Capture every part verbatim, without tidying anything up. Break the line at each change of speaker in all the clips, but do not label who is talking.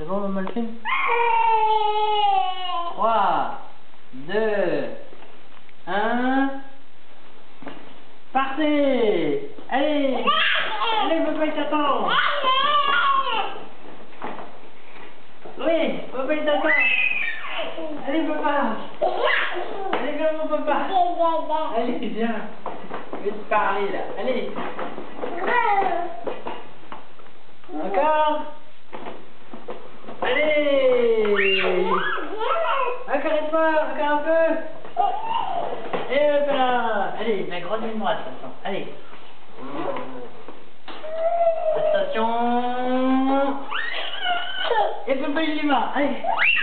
C'est bon, maman le film? trois, deux, un... Partez! Allez! Allez, papa, il t'attend! Oui, papa, il t'attend! Allez, papa! Allez, viens, mon papa! Allez, viens! Je vais te parler, là. Allez! Encore? Allez! Encore une fois, encore un peu! Et hop là! Allez, la grande ligne droite, attention. Allez! Attention! Et papa, il y va! Allez!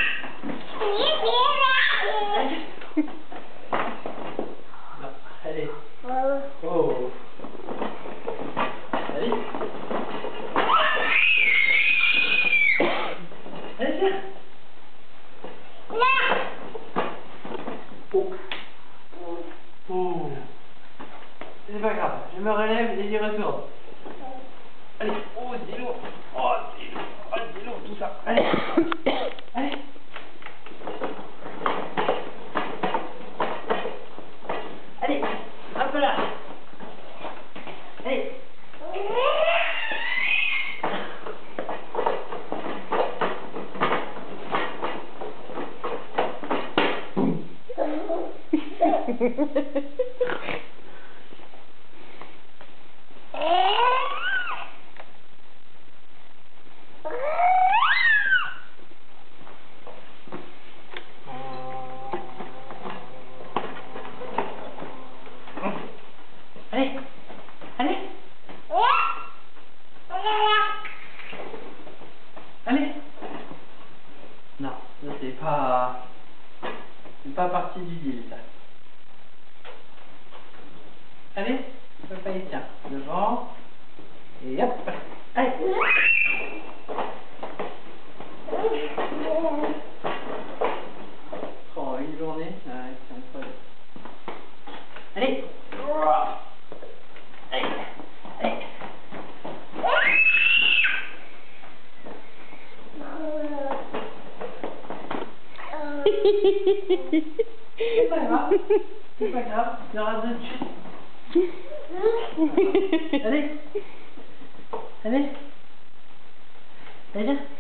Non, allez! Oh! Allez! Allez, viens! Oh! Oh! C'est pas grave, je me relève et j'y retourne. Allez! Oh, c'est lourd! Oh, c'est lourd! Oh, c'est lourd tout ça! Allez! Allez! Allez! Hop là! Allez! Allez! Allez! Allez! Non, ça c'est pas... C'est pas partie du deal, ça. Allez, papa il tient devant. Et hop. Allez. Oh, une journée. Ah, c'est incroyable. Allez. Allez. Allez. C'est pas grave. C'est pas grave. Il y aura deux de suite. Allez. Allez. Allez.